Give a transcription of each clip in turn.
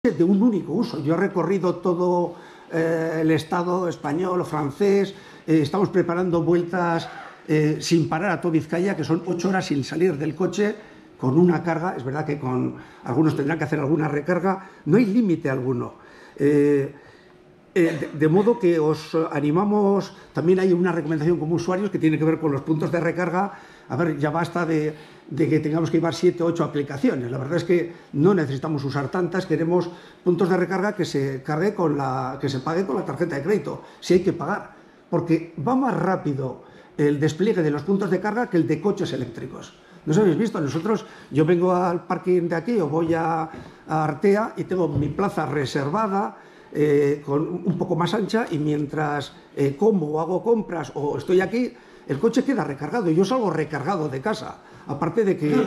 de un único uso. Yo he recorrido todo el Estado español o francés, estamos preparando vueltas sin parar a todo Vizcaya, que son 8 horas sin salir del coche, con una carga. Es verdad que con algunos tendrán que hacer alguna recarga, no hay límite alguno. De modo que os animamos, también hay una recomendación como usuarios que tiene que ver con los puntos de recarga. A ver, ya basta de que tengamos que llevar 7 o 8 aplicaciones. La verdad es que no necesitamos usar tantas, queremos puntos de recarga que se pague con la tarjeta de crédito, si hay que pagar, porque va más rápido el despliegue de los puntos de carga que el de coches eléctricos. ¿No os habéis visto? Yo vengo al parking de aquí o voy a Artea y tengo mi plaza reservada, con un poco más ancha, y mientras como o hago compras o estoy aquí, el coche queda recargado y yo salgo recargado de casa, aparte de que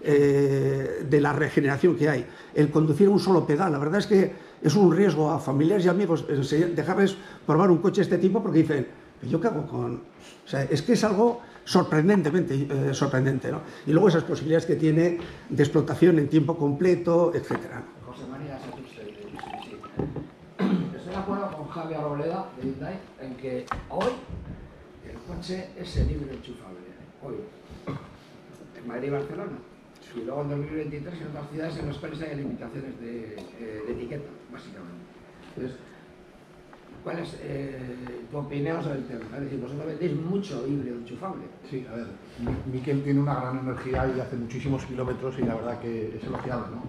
de la regeneración que hay. El conducir un solo pedal, la verdad es que es un riesgo a familiares y amigos dejarles probar un coche de este tipo, porque dicen, ¿yo qué hago con...? O sea, es que es algo sorprendentemente sorprendente, ¿no? Y luego esas posibilidades que tiene de explotación en tiempo completo, etcétera. José María Saturce, estoy de acuerdo con Javier Arboleda de Hyundai en que hoy el coche es libre enchufable. Hoy, en Madrid y Barcelona. Y luego en 2023 en otras ciudades en los cuales hay limitaciones de etiqueta, básicamente. Entonces, ¿cuál es tu opinión sobre el tema? Es decir, vosotros vendéis mucho híbrido enchufable. Sí, a ver, Miquel tiene una gran energía y hace muchísimos kilómetros y la verdad que es elogiable, ¿no?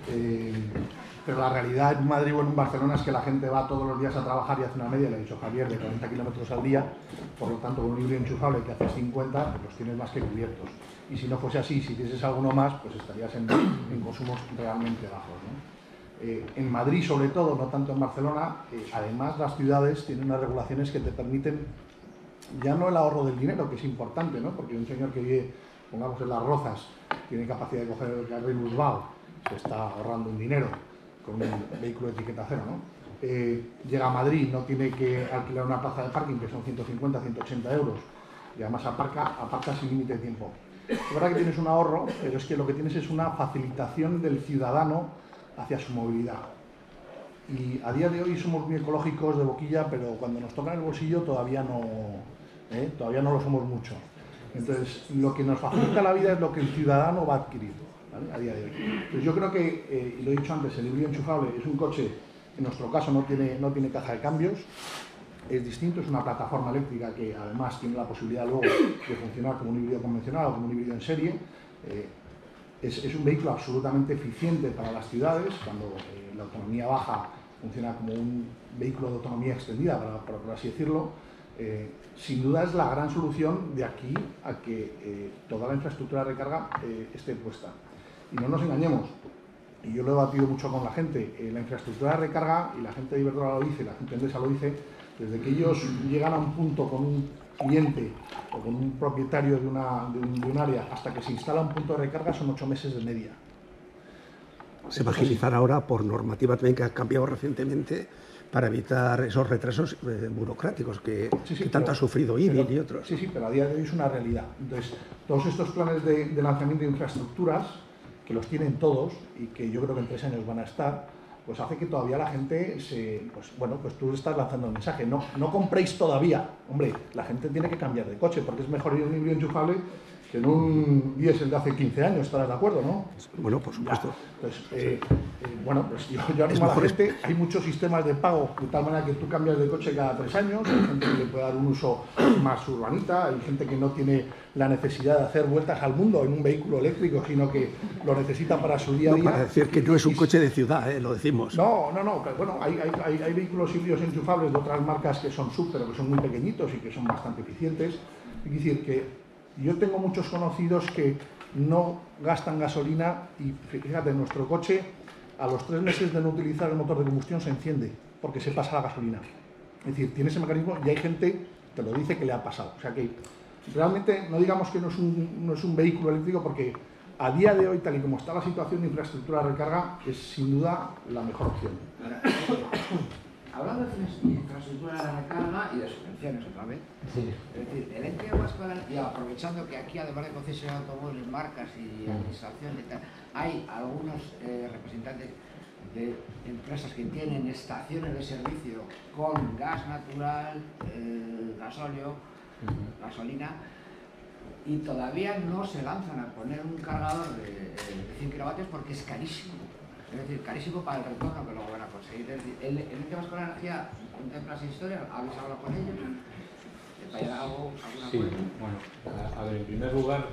Pero la realidad en Madrid o en Barcelona es que la gente va todos los días a trabajar y hace una media, le ha dicho Javier, de 40 kilómetros al día. Por lo tanto, con un híbrido enchufable que hace 50, pues los tienes más que cubiertos. Y si no fuese así, si tienes alguno más, pues estarías en consumos realmente bajos, ¿no? En Madrid, sobre todo, no tanto en Barcelona, además las ciudades tienen unas regulaciones que te permiten ya no el ahorro del dinero, que es importante, ¿no? Porque un señor que vive, pongamos en Las Rozas, tiene capacidad de coger el carril Urbal, se está ahorrando un dinero con un vehículo de etiqueta cero, ¿no? Llega a Madrid, no tiene que alquilar una plaza de parking, que son 150, 180 euros, y además aparca sin límite de tiempo. Es verdad que tienes un ahorro, pero es que lo que tienes es una facilitación del ciudadano hacia su movilidad. Y a día de hoy somos muy ecológicos de boquilla, pero cuando nos toca en el bolsillo todavía no lo somos mucho. Entonces, lo que nos facilita la vida es lo que el ciudadano va a adquirir, ¿vale? A día de hoy. Entonces, yo creo que, y lo he dicho antes, el híbrido enchufable es un coche, en nuestro caso no tiene caja de cambios, es distinto, es una plataforma eléctrica que además tiene la posibilidad luego de funcionar como un híbrido convencional o como un híbrido en serie. Es un vehículo absolutamente eficiente para las ciudades, cuando la autonomía baja funciona como un vehículo de autonomía extendida, por así decirlo. Sin duda es la gran solución de aquí a que toda la infraestructura de recarga esté puesta. Y no nos engañemos, y yo lo he debatido mucho con la gente, la infraestructura de recarga, y la gente de Iberdrola lo dice, la gente de Endesa lo dice, desde que ellos llegan a un punto con un cliente o con un propietario de un área hasta que se instala un punto de recarga son 8 meses de media. Se va a agilizar ahora por normativa también que ha cambiado recientemente para evitar esos retrasos burocráticos que tanto ha sufrido IBI y otros. Sí, pero a día de hoy es una realidad. Entonces, todos estos planes de lanzamiento de infraestructuras, que los tienen todos y que yo creo que en 3 años van a estar, pues hace que todavía la gente pues tú estás lanzando el mensaje, no compréis todavía. Hombre, la gente tiene que cambiar de coche, porque es mejor ir a un híbrido enchufable que en un diésel de hace 15 años, estarás de acuerdo, ¿no? Bueno, por supuesto. Entonces, pues yo animo a la gente, hay muchos sistemas de pago, de tal manera que tú cambias de coche cada 3 años, hay gente que le puede dar un uso más urbanita, hay gente que no tiene la necesidad de hacer vueltas al mundo en un vehículo eléctrico, sino que lo necesita para su día a día. Para decir que no es un coche de ciudad, lo decimos. No, pero bueno, hay vehículos híbridos enchufables de otras marcas que son sub, pero que son muy pequeñitos y que son bastante eficientes. Es decir, que yo tengo muchos conocidos que no gastan gasolina y fíjate, nuestro coche a los 3 meses de no utilizar el motor de combustión se enciende porque se pasa la gasolina. Es decir, tiene ese mecanismo y hay gente que lo dice que le ha pasado. O sea que realmente no digamos que no es un vehículo eléctrico, porque a día de hoy, tal y como está la situación de infraestructura de recarga, es sin duda la mejor opción. Hablando de infraestructura de recarga y de subvenciones otra vez, sí. Es decir, el ente vasco, y aprovechando que aquí además de concesionar automóviles, marcas y administración y tal, hay algunos representantes de empresas que tienen estaciones de servicio con gas natural, gasóleo, gasolina, y todavía no se lanzan a poner un cargador de 100 kilovatios porque es carísimo. Es decir, carísimo para el retorno que luego van a conseguir. Es decir, el Ente Vasco de la Energía contempla esa historia, habéis hablado con ellos, ¿para llegar a algún acuerdo? Sí, bueno, a ver, en primer lugar,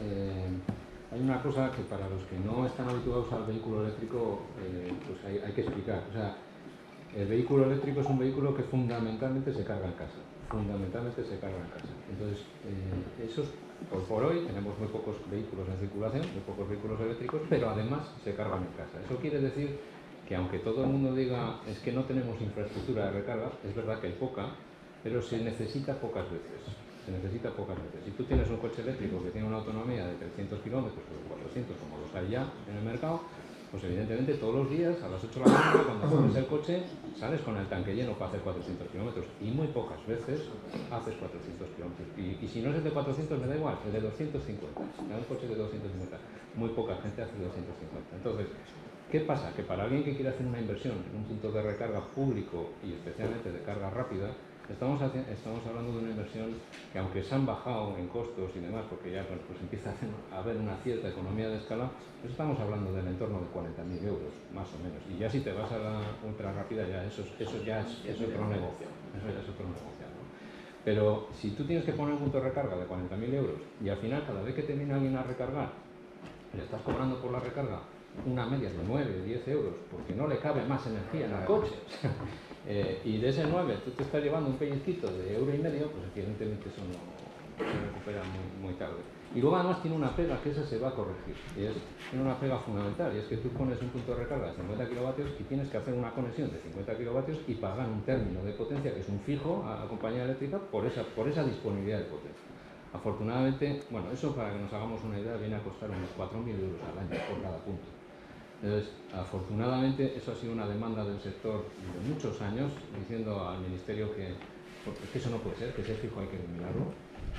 hay una cosa que para los que no están habituados al vehículo eléctrico, pues hay que explicar. O sea, el vehículo eléctrico es un vehículo que fundamentalmente se carga en casa. Entonces, por hoy tenemos muy pocos vehículos en circulación, muy pocos vehículos eléctricos, pero además se cargan en casa. Eso quiere decir que aunque todo el mundo diga es que no tenemos infraestructura de recarga, es verdad que hay poca, pero se necesita pocas veces. Si tú tienes un coche eléctrico que tiene una autonomía de 300 kilómetros o 400, como los hay ya en el mercado, pues evidentemente todos los días a las 8 de la mañana cuando pones el coche sales con el tanque lleno para hacer 400 kilómetros y muy pocas veces haces 400 kilómetros y si no es el de 400 me da igual, el de 250, un coche de 250, muy poca gente hace 250. Entonces, ¿qué pasa? Que para alguien que quiere hacer una inversión en un punto de recarga público y especialmente de carga rápida, estamos hablando de una inversión que, aunque se han bajado en costos y demás, porque ya pues empieza a haber una cierta economía de escala, pues estamos hablando del entorno de 40.000 euros, más o menos. Y ya si te vas a la ultra rápida, ya eso ya es otro negocio. ¿No? Pero si tú tienes que poner un punto de recarga de 40.000 euros y al final, cada vez que te viene alguien a recargar, le estás cobrando por la recarga una media de 9, 10 euros, porque no le cabe más energía en el coche. Y de ese 9 tú te estás llevando un pellizquito de €1,5, pues evidentemente eso no se recupera muy tarde. Y luego además tiene una pega, que esa se va a corregir, tiene una pega fundamental, y es que tú pones un punto de recarga de 50 kilovatios y tienes que hacer una conexión de 50 kilovatios y pagar un término de potencia, que es un fijo a la compañía eléctrica, por esa disponibilidad de potencia. Afortunadamente, bueno, eso para que nos hagamos una idea viene a costar unos 4.000 euros al año por cada punto. Entonces, afortunadamente, eso ha sido una demanda del sector de muchos años, diciendo al Ministerio que eso no puede ser, que ese fijo hay que eliminarlo.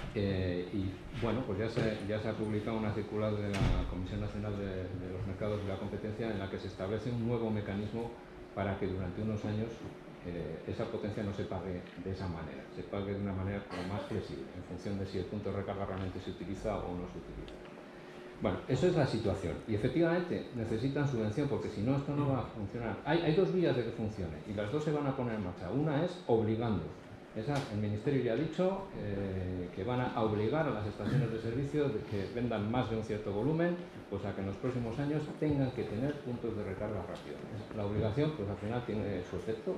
Y bueno, pues ya se ha publicado una circular de la Comisión Nacional de los Mercados y la Competencia en la que se establece un nuevo mecanismo para que durante unos años esa potencia no se pague de esa manera, se pague de una manera como más flexible, en función de si el punto de recarga realmente se utiliza o no se utiliza. Bueno, eso es la situación y efectivamente necesitan subvención porque si no esto no va a funcionar. Hay dos vías de que funcione y las dos se van a poner en marcha. Una es obligando. El Ministerio ya ha dicho que van a obligar a las estaciones de servicio de que vendan más de un cierto volumen, pues a que en los próximos años tengan que tener puntos de recarga rápida. La obligación pues al final tiene su efecto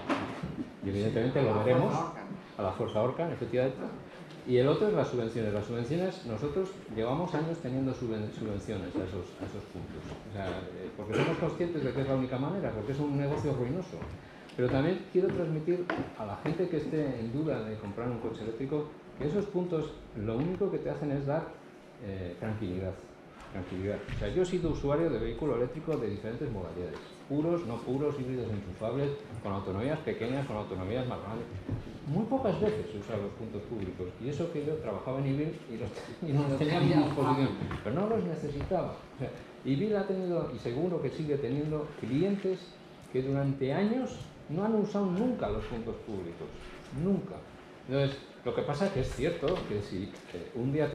y evidentemente lo veremos a la fuerza Orcan, efectivamente. Y el otro es las subvenciones. Las subvenciones, nosotros llevamos años teniendo subvenciones a esos puntos. O sea, porque somos conscientes de que es la única manera, porque es un negocio ruinoso. Pero también quiero transmitir a la gente que esté en duda de comprar un coche eléctrico que esos puntos lo único que te hacen es dar tranquilidad. O sea, yo he sido usuario de vehículo eléctrico de diferentes modalidades. Puros, no puros, híbridos enchufables, con autonomías pequeñas, con autonomías más grandes. Muy pocas veces he usado los puntos públicos. Y eso que yo trabajaba en IBIL y no los tenía a mi disposición. Pero no los necesitaba. O sea, IBIL ha tenido, y seguro que sigue teniendo, clientes que durante años no han usado nunca los puntos públicos. Nunca. Entonces, lo que pasa es que es cierto que si un día